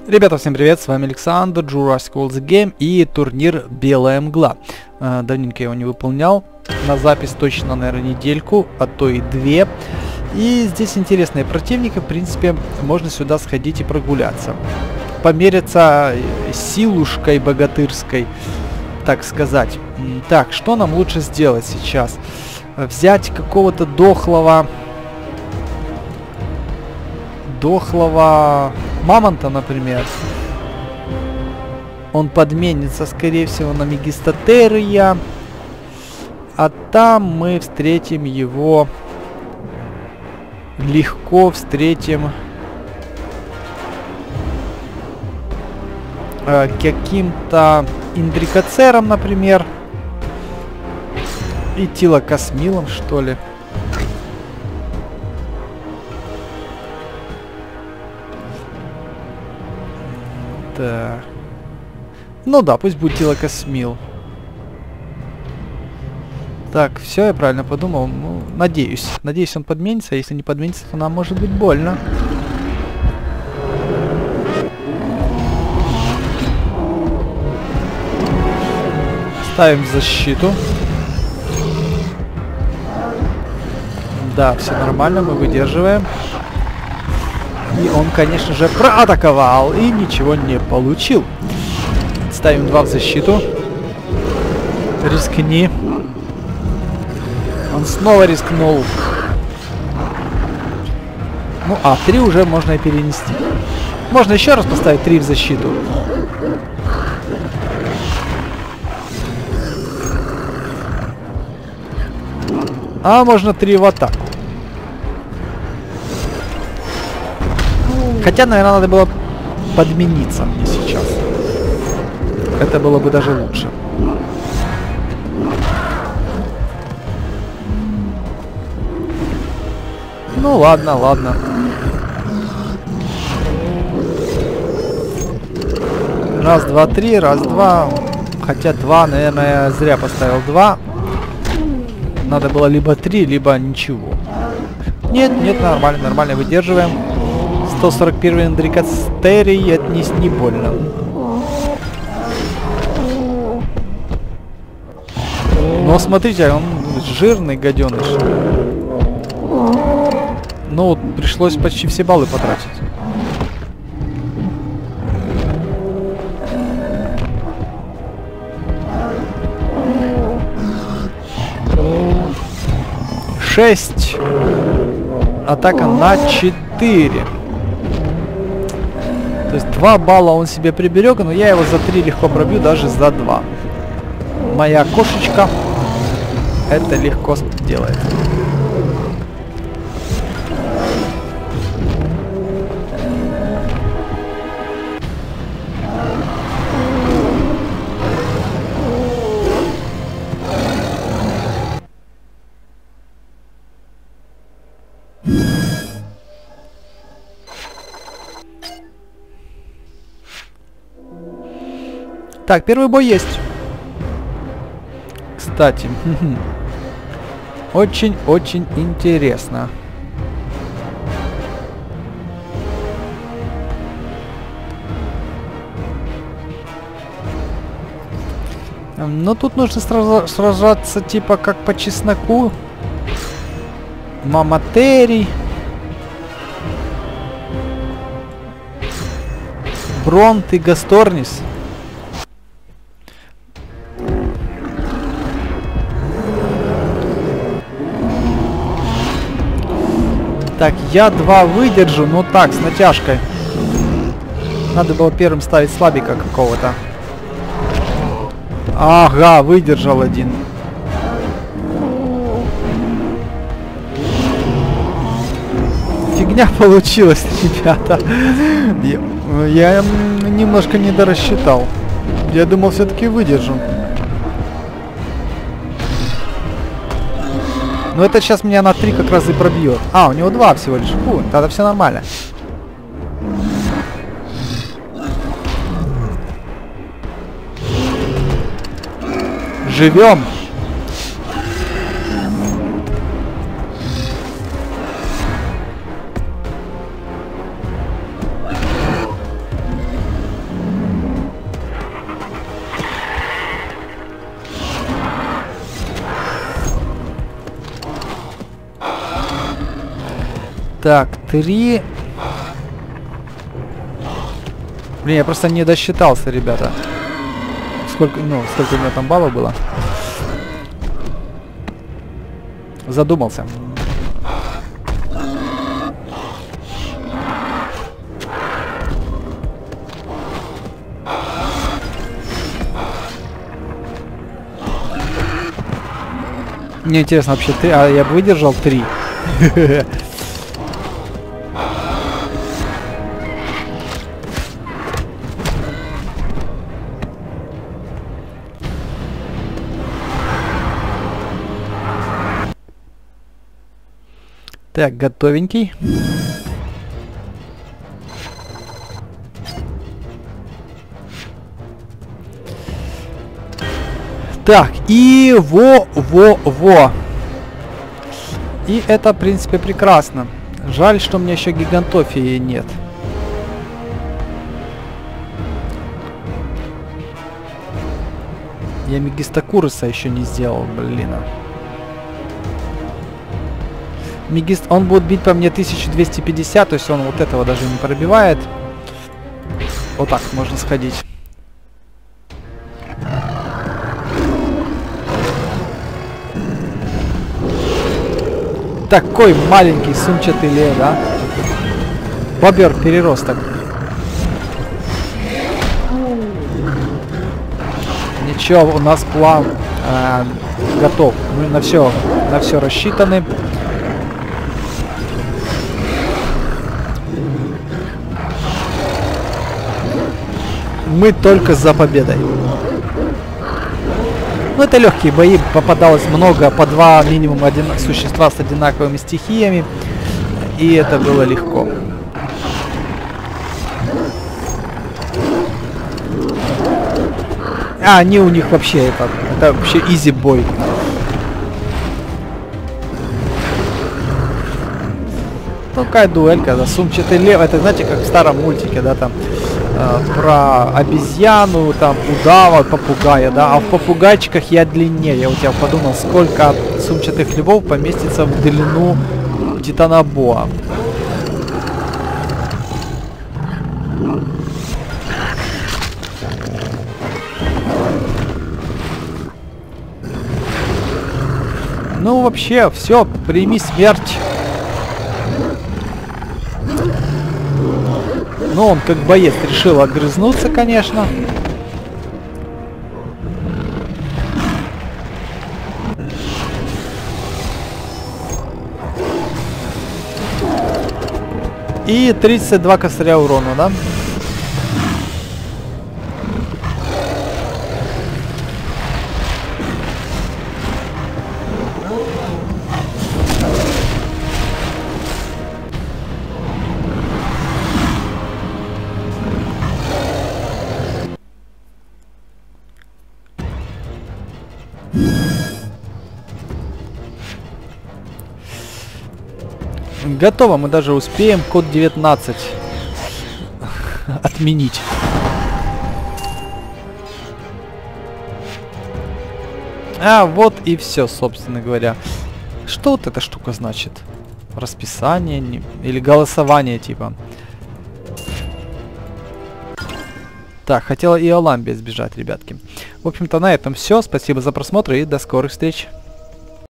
Ребята, всем привет, с вами Александр, Jurassic World The Game и турнир Белая Мгла. Давненько я его не выполнял, на запись точно, наверное, недельку, а то и две. И здесь интересные противники, в принципе, можно сюда сходить и прогуляться. Помериться силушкой богатырской, так сказать. Так, что нам лучше сделать сейчас? Взять какого-то дохлого мамонта, например. Он подменится, скорее всего, на Мегистотерия. А там мы встретим его... Легко встретим... каким-то Индрикоцером, например. И Тилокосмилом, что ли. Так. Ну да, пусть будет Тилокосмил. Так, все, я правильно подумал. Ну, надеюсь. Надеюсь, он подменится. Если не подменится, то нам может быть больно. Ставим защиту. Да, все нормально, мы выдерживаем. И он, конечно же, проатаковал и ничего не получил. Ставим 2 в защиту. Рискни. Он снова рискнул. Ну, а 3 уже можно и перенести. Можно еще раз поставить 3 в защиту. А можно 3 в атаку. Хотя, наверное, надо было подмениться мне сейчас. Это было бы даже лучше. Ну ладно, ладно. Раз, два, 3, раз, 2. Хотя 2, наверное, я зря поставил 2. Надо было либо 3, либо ничего. Нет, нет, нормально, нормально выдерживаем. 141 Индрикоцерий, это не больно. Но смотрите, он жирный гаденыш. Ну, пришлось почти все баллы потратить. Шесть. Атака на 4. То есть 2 балла он себе приберег, но я его за 3 легко пробью, даже за 2. Моя кошечка это легко делает. Так, первый бой есть. Кстати, очень-очень интересно. Но тут нужно сражаться типа как по чесноку. Маматерий. Бронт и Гасторнис. Так, я 2 выдержу, но так, с натяжкой. Надо было первым ставить слабика какого-то. Ага, выдержал 1. Фигня получилась, ребята. Я немножко недорассчитал. Я думал, все-таки выдержу. Но это сейчас меня на 3 как раз и пробьет. А, у него 2 всего лишь. Фу, тогда все нормально. Живем. Так, 3. Блин, я просто не досчитался, ребята. Сколько у меня там баллов было? Задумался. Мне интересно вообще, я бы выдержал 3. Так, готовенький. Так, и во. И это, в принципе, прекрасно. Жаль, что у меня еще гигантофии нет. Я Мегистокуруса еще не сделал, блин. Он будет бить по мне 1250, то есть он вот этого даже не пробивает. Вот так можно сходить. Такой маленький сумчатый лев, да? Бобер переросток. Ничего, у нас план готов. Мы на все рассчитаны. Мы только за победой. Ну, это легкие бои. Попадалось много, по 2 минимум существа с одинаковыми стихиями. И это было легко. Они у них вообще, это вообще изи бой. Такая дуэлька, да, сумчатый лев. Это, знаете, как в старом мультике, да, там про обезьяну, там удава, попугая, да, а в попугайчиках я длиннее. Вот я подумал, сколько сумчатых львов поместится в длину Титанобоа. Ну, вообще, все, прими смерть. Ну, он как боец решил огрызнуться, конечно. И 32 косаря урона, да? Готово, мы даже успеем код 19 отменить. А вот и все, собственно говоря. Что вот эта штука значит? Расписание или голосование типа. Так, хотела и Оламбия сбежать, ребятки. В общем-то, на этом все. Спасибо за просмотр и до скорых встреч.